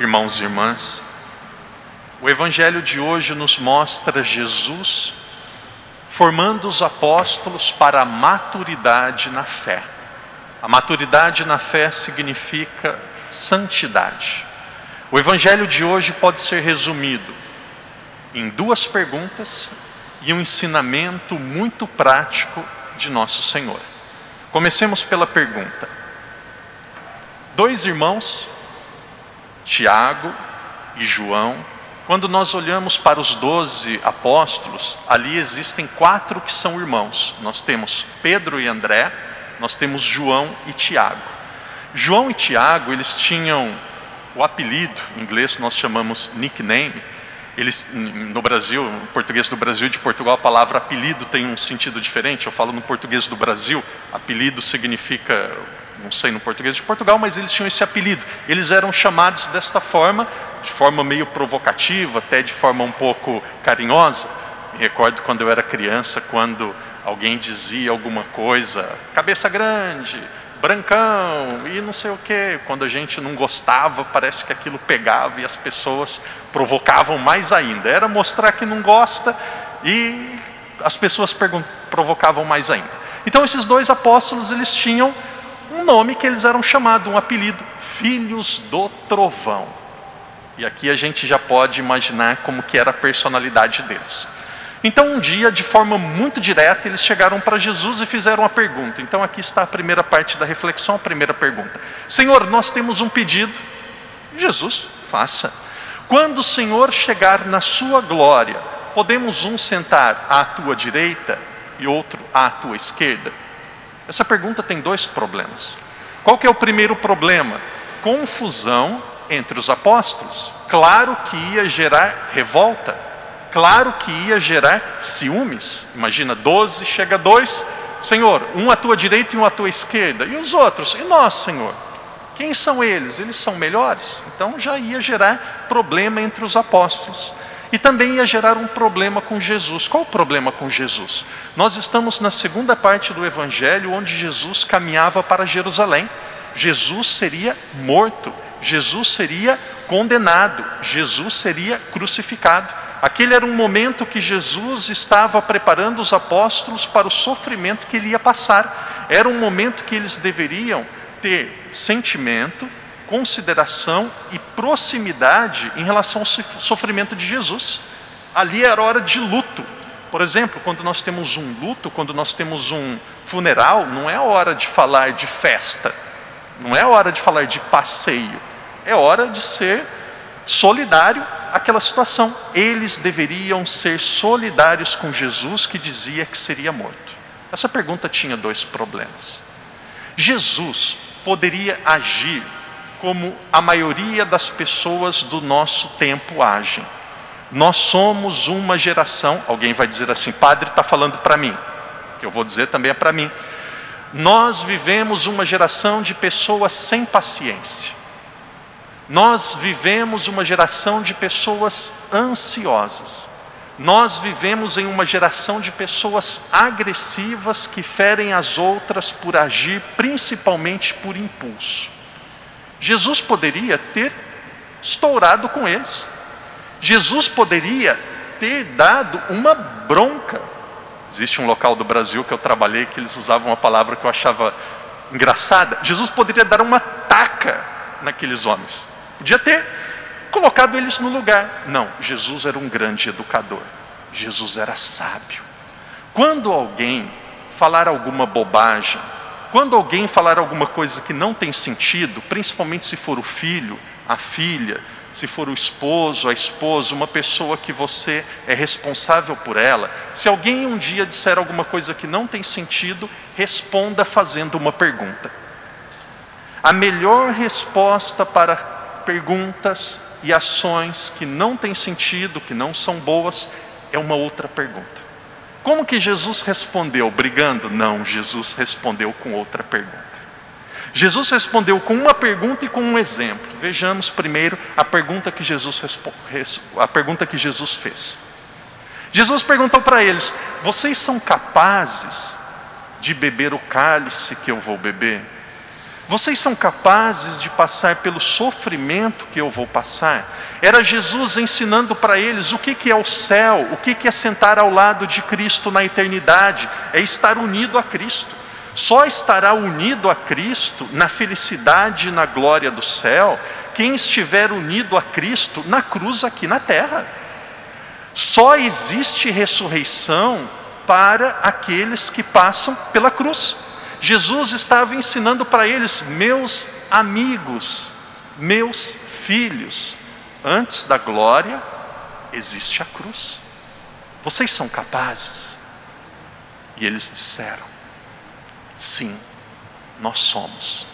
Irmãos e irmãs, o Evangelho de hoje nos mostra Jesus formando os apóstolos para a maturidade na fé. A maturidade na fé significa santidade. O Evangelho de hoje pode ser resumido em duas perguntas e um ensinamento muito prático de Nosso Senhor. Comecemos pela pergunta. Dois irmãos, Tiago e João, quando nós olhamos para os 12 apóstolos, ali existem 4 que são irmãos. Nós temos Pedro e André, nós temos João e Tiago. João e Tiago, eles tinham o apelido, em inglês nós chamamos nickname. Eles, no Brasil, no português do Brasil e de Portugal, a palavra apelido tem um sentido diferente. Eu falo no português do Brasil, apelido significa, não sei no português de Portugal, mas eles tinham esse apelido. Eles eram chamados desta forma, de forma meio provocativa, até de forma um pouco carinhosa. Me recordo quando eu era criança, quando alguém dizia alguma coisa, cabeça grande, brancão e não sei o que. Quando a gente não gostava, parece que aquilo pegava e as pessoas provocavam mais ainda. Era mostrar que não gosta e as pessoas provocavam mais ainda. Então esses dois apóstolos, eles tinham um nome que eles eram chamados, um apelido, Filhos do Trovão. E aqui a gente já pode imaginar como que era a personalidade deles. Então um dia, de forma muito direta, eles chegaram para Jesus e fizeram uma pergunta. Então aqui está a primeira parte da reflexão, a primeira pergunta. Senhor, nós temos um pedido. Jesus, faça. Quando o Senhor chegar na sua glória, podemos um sentar à tua direita e outro à tua esquerda? Essa pergunta tem 2 problemas. Qual que é o primeiro problema? Confusão entre os apóstolos. Claro que ia gerar revolta. Claro que ia gerar ciúmes. Imagina, 12, chega 2. Senhor, um à tua direita e um à tua esquerda. E os outros? E nós, Senhor? Quem são eles? Eles são melhores? Então já ia gerar problema entre os apóstolos. E também ia gerar um problema com Jesus. Qual o problema com Jesus? Nós estamos na segunda parte do Evangelho, onde Jesus caminhava para Jerusalém. Jesus seria morto. Jesus seria condenado. Jesus seria crucificado. Aquele era um momento que Jesus estava preparando os apóstolos para o sofrimento que ele ia passar. Era um momento que eles deveriam ter sentimento, consideração e proximidade em relação ao sofrimento de Jesus. Ali era hora de luto. Por exemplo, quando nós temos um luto, quando nós temos um funeral, não é hora de falar de festa, não é hora de falar de passeio, é hora de ser solidário àquela situação. Eles deveriam ser solidários com Jesus, que dizia que seria morto. Essa pergunta tinha 2 problemas. Jesus poderia agir como a maioria das pessoas do nosso tempo agem. Nós somos uma geração, alguém vai dizer assim, padre está falando para mim, que eu vou dizer também é para mim. Nós vivemos uma geração de pessoas sem paciência. Nós vivemos uma geração de pessoas ansiosas. Nós vivemos em uma geração de pessoas agressivas que ferem as outras por agir principalmente por impulso. Jesus poderia ter estourado com eles. Jesus poderia ter dado uma bronca. Existe um local do Brasil que eu trabalhei que eles usavam uma palavra que eu achava engraçada. Jesus poderia dar uma taca naqueles homens. Podia ter colocado eles no lugar. Não, Jesus era um grande educador. Jesus era sábio. Quando alguém falar alguma bobagem, quando alguém falar alguma coisa que não tem sentido, principalmente se for o filho, a filha, se for o esposo, a esposa, uma pessoa que você é responsável por ela, se alguém um dia disser alguma coisa que não tem sentido, responda fazendo uma pergunta. A melhor resposta para perguntas e ações que não têm sentido, que não são boas, é uma outra pergunta. Como que Jesus respondeu? Brigando? Não, Jesus respondeu com outra pergunta. Jesus respondeu com uma pergunta e com um exemplo. Vejamos primeiro a pergunta que Jesus fez. Jesus perguntou para eles: vocês são capazes de beber o cálice que eu vou beber? Vocês são capazes de passar pelo sofrimento que eu vou passar? Era Jesus ensinando para eles o que é o céu, o que é sentar ao lado de Cristo na eternidade, é estar unido a Cristo. Só estará unido a Cristo na felicidade e na glória do céu quem estiver unido a Cristo na cruz aqui na terra. Só existe ressurreição para aqueles que passam pela cruz. Jesus estava ensinando para eles: meus amigos, meus filhos, antes da glória existe a cruz. Vocês são capazes? E eles disseram: sim, nós somos.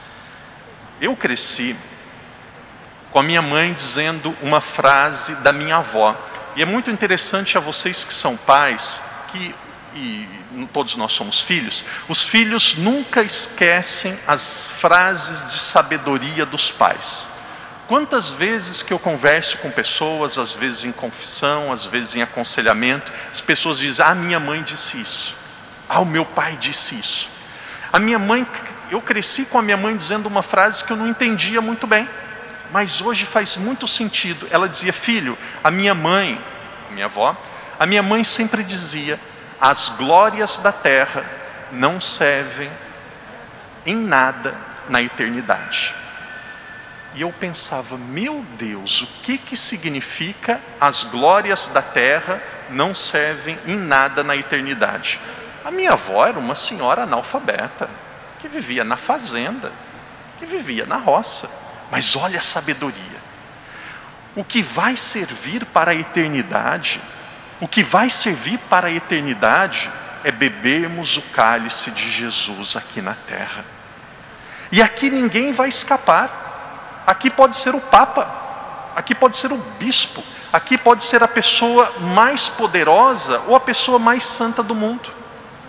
Eu cresci com a minha mãe dizendo uma frase da minha avó. E é muito interessante a vocês que são pais, e todos nós somos filhos, os filhos nunca esquecem as frases de sabedoria dos pais. Quantas vezes que eu converso com pessoas, às vezes em confissão, às vezes em aconselhamento, as pessoas dizem: ah, minha mãe disse isso, ah, o meu pai disse isso. A minha mãe, eu cresci com a minha mãe dizendo uma frase que eu não entendia muito bem, mas hoje faz muito sentido. Ela dizia: filho, a minha mãe, a minha avó, a minha mãe sempre dizia: as glórias da terra não servem em nada na eternidade. E eu pensava: meu Deus, o que significa as glórias da terra não servem em nada na eternidade? A minha avó era uma senhora analfabeta, que vivia na fazenda, que vivia na roça. Mas olha a sabedoria. O que vai servir para a eternidade, o que vai servir para a eternidade é bebermos o cálice de Jesus aqui na terra. E aqui ninguém vai escapar. Aqui pode ser o Papa, aqui pode ser o bispo, aqui pode ser a pessoa mais poderosa ou a pessoa mais santa do mundo.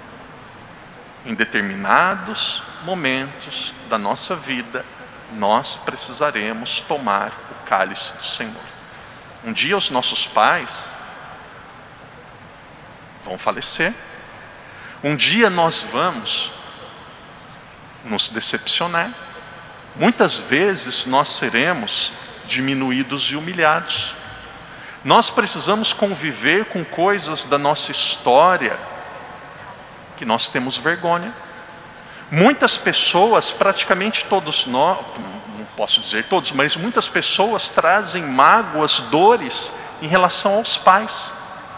Em determinados momentos da nossa vida, nós precisaremos tomar o cálice do Senhor. Um dia os nossos pais vão falecer. Um dia nós vamos nos decepcionar. Muitas vezes nós seremos diminuídos e humilhados. Nós precisamos conviver com coisas da nossa história que nós temos vergonha. Muitas pessoas, praticamente todos nós, não posso dizer todos, mas muitas pessoas trazem mágoas, dores em relação aos pais.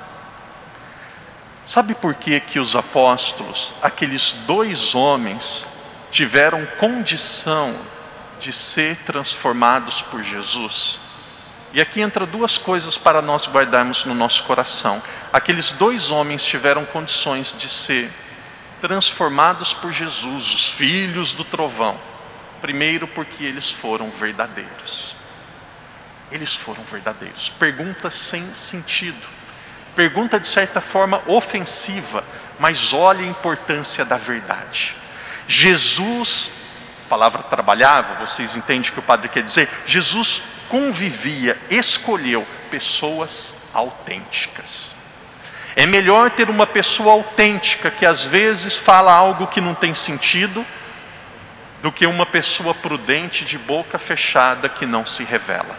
Sabe por que os apóstolos, aqueles 2 homens, tiveram condição de ser transformados por Jesus? E aqui entra 2 coisas para nós guardarmos no nosso coração. Aqueles 2 homens tiveram condições de ser transformados por Jesus, os filhos do trovão. Primeiro, porque eles foram verdadeiros. Eles foram verdadeiros. Pergunta sem sentido. Pergunta de certa forma ofensiva, mas olha a importância da verdade. Jesus, a palavra trabalhava, vocês entendem o que o padre quer dizer? Jesus convivia, escolheu pessoas autênticas. É melhor ter uma pessoa autêntica que às vezes fala algo que não tem sentido, do que uma pessoa prudente de boca fechada que não se revela.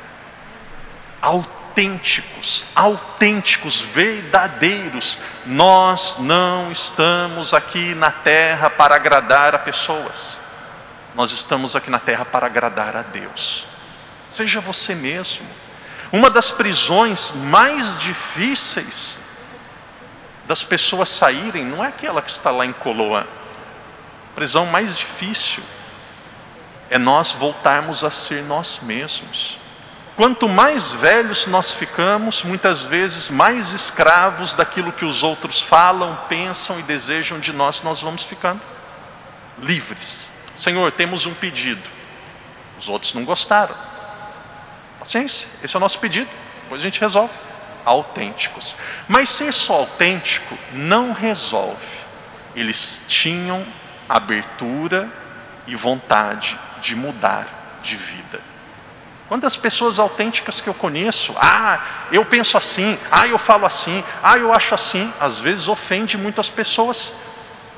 Autênticos, verdadeiros. Nós não estamos aqui na terra para agradar a pessoas. Nós estamos aqui na terra para agradar a Deus. Seja você mesmo. Uma das prisões mais difíceis das pessoas saírem não é aquela que está lá em Coloã. A prisão mais difícil é nós voltarmos a ser nós mesmos. Quanto mais velhos nós ficamos, muitas vezes mais escravos daquilo que os outros falam, pensam e desejam de nós vamos ficando. Livres. Senhor, temos um pedido. Os outros não gostaram. Paciência, esse é o nosso pedido. Depois a gente resolve. Autênticos. Mas ser só autêntico não resolve. Eles tinham abertura e vontade de mudar de vida. Quantas pessoas autênticas que eu conheço, eu penso assim, eu falo assim, eu acho assim, às vezes ofende muitas pessoas,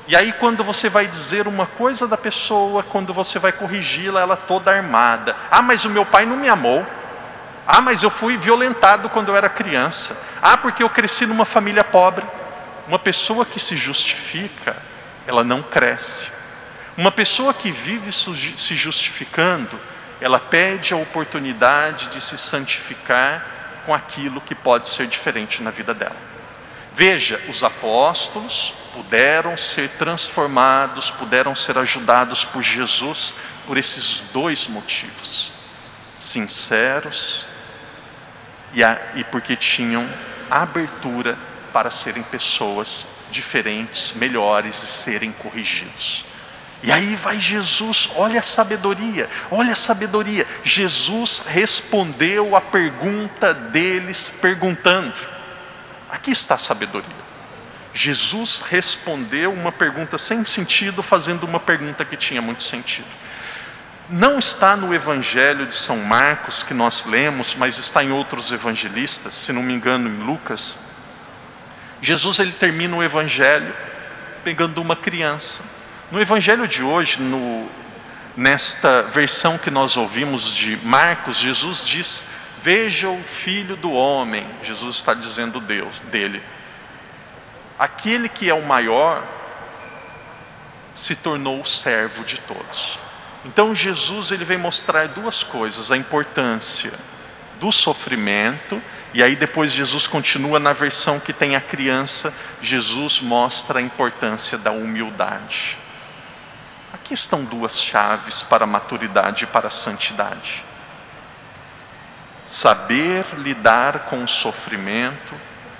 E aí quando você vai dizer uma coisa da pessoa, quando você vai corrigi-la, ela toda armada. Ah, mas o meu pai não me amou. Ah, mas eu fui violentado quando eu era criança. Ah, porque eu cresci numa família pobre. Uma pessoa que se justifica, ela não cresce. Uma pessoa que vive se justificando, ela pede a oportunidade de se santificar com aquilo que pode ser diferente na vida dela. Veja, os apóstolos puderam ser transformados, puderam ser ajudados por Jesus por esses dois motivos. Sinceros e porque tinham abertura para serem pessoas diferentes, melhores e serem corrigidos. E aí vai Jesus, olha a sabedoria, olha a sabedoria. Jesus respondeu a pergunta deles perguntando. Aqui está a sabedoria. Jesus respondeu uma pergunta sem sentido, fazendo uma pergunta que tinha muito sentido. Não está no Evangelho de São Marcos que nós lemos, mas está em outros evangelistas, se não me engano em Lucas. Jesus ele termina o Evangelho pegando uma criança. No Evangelho de hoje, nesta versão que nós ouvimos de Marcos, Jesus diz: veja o Filho do Homem. Jesus está dizendo dele. Aquele que é o maior se tornou o servo de todos. Então Jesus ele vem mostrar duas coisas: a importância do sofrimento, e aí depois Jesus continua na versão que tem a criança, Jesus mostra a importância da humildade. Aqui estão duas chaves para a maturidade e para a santidade. Saber lidar com o sofrimento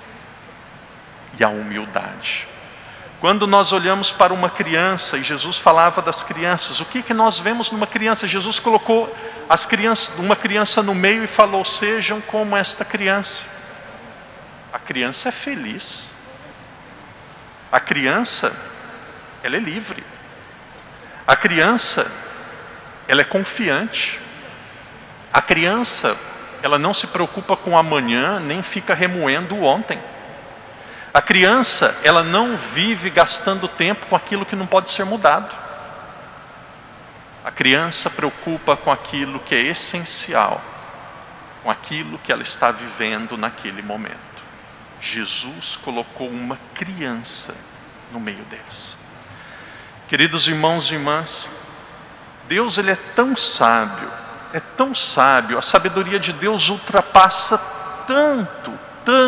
e a humildade. Quando nós olhamos para uma criança, e Jesus falava das crianças, o que nós vemos numa criança? Jesus colocou uma criança no meio e falou: sejam como esta criança. A criança é feliz. A criança, ela é livre. A criança, ela é confiante. A criança, ela não se preocupa com o amanhã, nem fica remoendo o ontem. A criança, ela não vive gastando tempo com aquilo que não pode ser mudado. A criança preocupa com aquilo que é essencial, com aquilo que ela está vivendo naquele momento. Jesus colocou uma criança no meio deles. Queridos irmãos e irmãs, Deus ele é tão sábio, a sabedoria de Deus ultrapassa tanto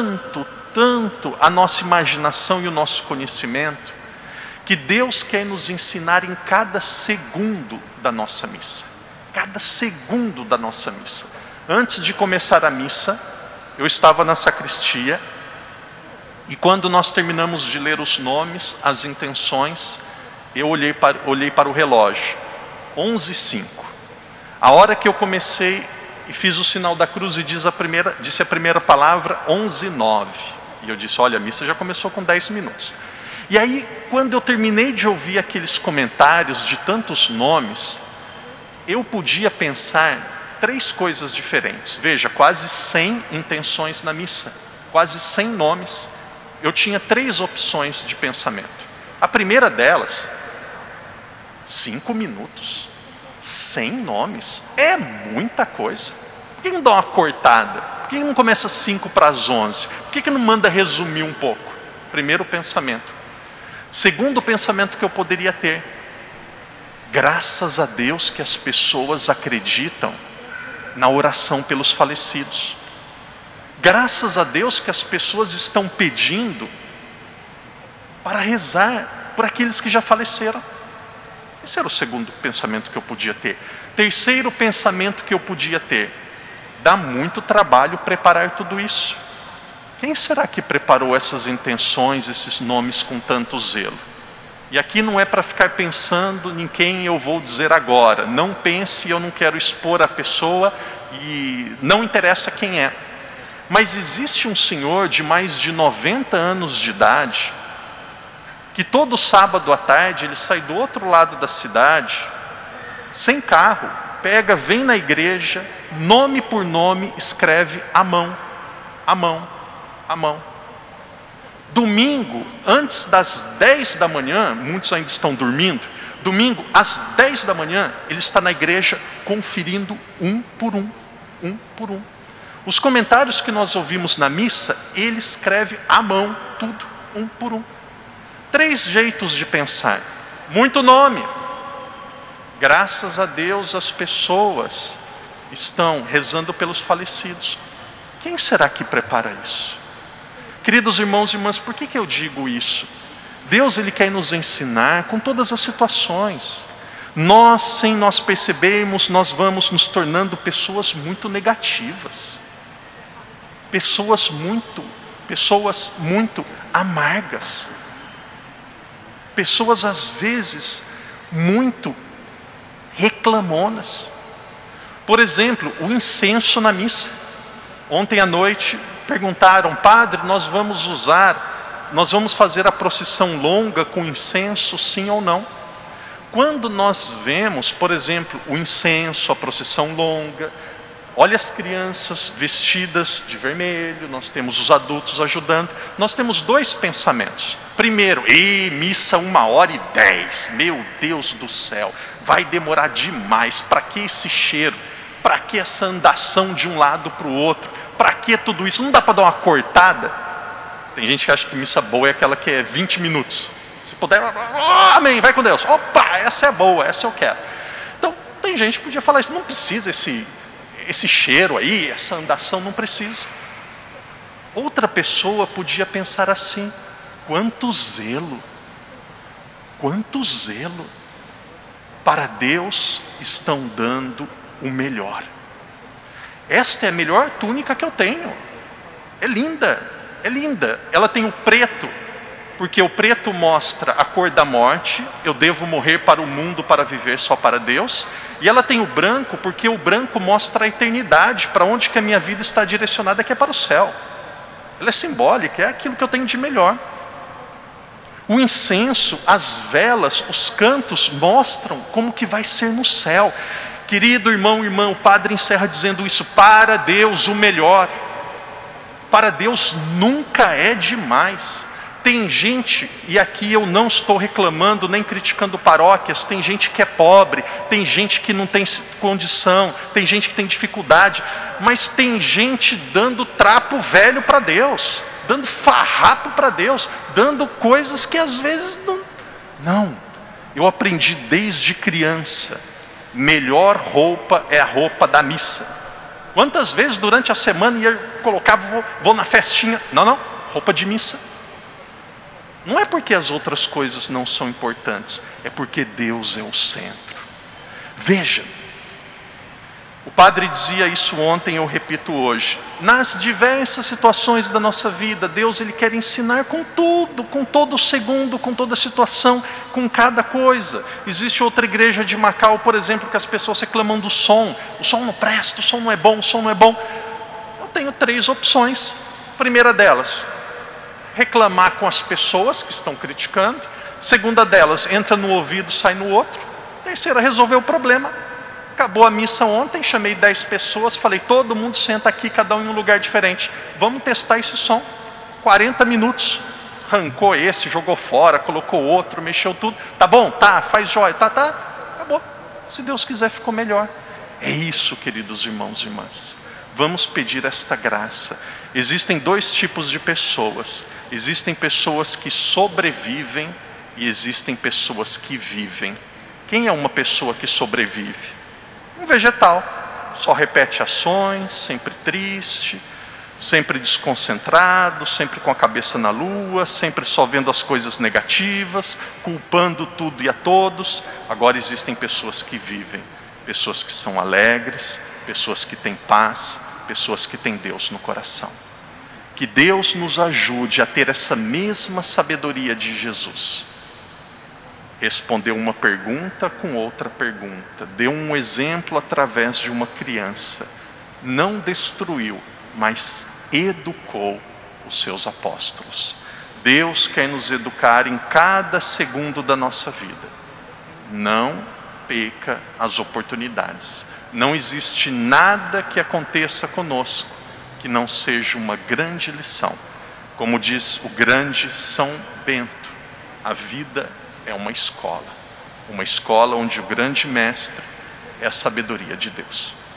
a nossa imaginação e o nosso conhecimento, que Deus quer nos ensinar em cada segundo da nossa missa. Cada segundo da nossa missa. Antes de começar a missa, eu estava na sacristia, e quando nós terminamos de ler os nomes, as intenções, eu olhei para o relógio, 11h05. A hora que eu comecei e fiz o sinal da cruz e disse a primeira palavra, 11h09. E eu disse: olha, a missa já começou com 10 minutos. E aí, quando eu terminei de ouvir aqueles comentários de tantos nomes, eu podia pensar 3 coisas diferentes. Veja, quase 100 intenções na missa, quase 100 nomes. Eu tinha 3 opções de pensamento. A primeira delas, 5 minutos, 100 nomes, é muita coisa. Por que não dá uma cortada? Por que não começa 11h? Por que não manda resumir um pouco? Primeiro pensamento. Segundo pensamento que eu poderia ter: graças a Deus que as pessoas acreditam na oração pelos falecidos. Graças a Deus que as pessoas estão pedindo para rezar por aqueles que já faleceram. Esse era o segundo pensamento que eu podia ter. Terceiro pensamento que eu podia ter: dá muito trabalho preparar tudo isso. Quem será que preparou essas intenções, esses nomes com tanto zelo? E aqui não é para ficar pensando em quem eu vou dizer agora. Não pense, eu não quero expor a pessoa e não interessa quem é. Mas existe um senhor de mais de 90 anos de idade, que todo sábado à tarde ele sai do outro lado da cidade, sem carro, pega, vem na igreja, nome por nome, escreve à mão, à mão, à mão. Domingo, antes das 10 da manhã, muitos ainda estão dormindo, domingo, às 10 da manhã, ele está na igreja conferindo um por um. Os comentários que nós ouvimos na missa, ele escreve à mão, tudo, um por um. 3 jeitos de pensar. Muito nome. Graças a Deus as pessoas estão rezando pelos falecidos. Quem será que prepara isso? Queridos irmãos e irmãs, por que eu digo isso? Deus, Ele quer nos ensinar com todas as situações. Nós, sem nós percebermos, nós vamos nos tornando pessoas muito negativas. Pessoas muito amargas. Pessoas, às vezes, muito reclamonas. Por exemplo, o incenso na missa. Ontem à noite perguntaram: padre, nós vamos fazer a procissão longa com incenso, sim ou não? Quando nós vemos, por exemplo, o incenso, a procissão longa, olha as crianças vestidas de vermelho, nós temos os adultos ajudando, nós temos 2 pensamentos. Primeiro, missa 1h10, meu Deus do céu, vai demorar demais, para que esse cheiro? Para que essa andação de um lado para o outro? Para que tudo isso? Não dá para dar uma cortada? Tem gente que acha que missa boa é aquela que é 20 minutos. Se puder, amém, vai com Deus. Opa, essa é boa, essa eu quero. Então, tem gente que podia falar isso, não precisa esse cheiro aí, essa andação, não precisa. Outra pessoa podia pensar assim: quanto zelo para Deus estão dando o melhor. Esta é a melhor túnica que eu tenho. É linda. Ela tem o preto, porque o preto mostra a cor da morte. Eu devo morrer para o mundo para viver só para Deus. E ela tem o branco, porque o branco mostra a eternidade, para onde que a minha vida está direcionada, que é para o céu. Ela é simbólica, é aquilo que eu tenho de melhor. O incenso, as velas, os cantos mostram como que vai ser no céu. Querido irmão, irmã, o padre encerra dizendo isso: para Deus o melhor. Para Deus nunca é demais. Tem gente, e aqui eu não estou reclamando nem criticando paróquias, tem gente que é pobre, tem gente que não tem condição, tem gente que tem dificuldade, mas tem gente dando trapo velho para Deus, dando farrapo para Deus, dando coisas que às vezes não. Eu aprendi desde criança: melhor roupa é a roupa da missa. Quantas vezes durante a semana eu colocava, vou na festinha, não, roupa de missa. Não é porque as outras coisas não são importantes, é porque Deus é o centro. Veja, o padre dizia isso ontem, eu repito hoje: nas diversas situações da nossa vida, Deus, Ele quer ensinar com tudo, com todo segundo, com toda situação, com cada coisa. Existe outra igreja de Macau, por exemplo, que as pessoas reclamam do som: o som não presta, o som não é bom, o som não é bom. Eu tenho 3 opções. Primeira delas, reclamar com as pessoas que estão criticando. Segunda delas, entra no ouvido, sai no outro. Terceira, resolver o problema. Acabou a missa ontem, chamei 10 pessoas, falei: todo mundo senta aqui, cada um em um lugar diferente. Vamos testar esse som. 40 minutos. Arrancou esse, jogou fora, colocou outro, mexeu tudo. Tá bom? Tá, faz jóia. Tá. Acabou. Se Deus quiser, ficou melhor. É isso, queridos irmãos e irmãs. Vamos pedir esta graça. Existem 2 tipos de pessoas. Existem pessoas que sobrevivem e existem pessoas que vivem. Quem é uma pessoa que sobrevive? Um vegetal. Só repete ações, sempre triste, sempre desconcentrado, sempre com a cabeça na lua, sempre só vendo as coisas negativas, culpando tudo e a todos. Agora existem pessoas que vivem, pessoas que são alegres, pessoas que têm paz, pessoas que têm Deus no coração. Que Deus nos ajude a ter essa mesma sabedoria de Jesus. Respondeu uma pergunta com outra pergunta, deu um exemplo através de uma criança, não destruiu, mas educou os seus apóstolos. Deus quer nos educar em cada segundo da nossa vida. Não perca as oportunidades. Não existe nada que aconteça conosco que não seja uma grande lição. Como diz o grande São Bento, a vida é uma escola onde o grande mestre é a sabedoria de Deus.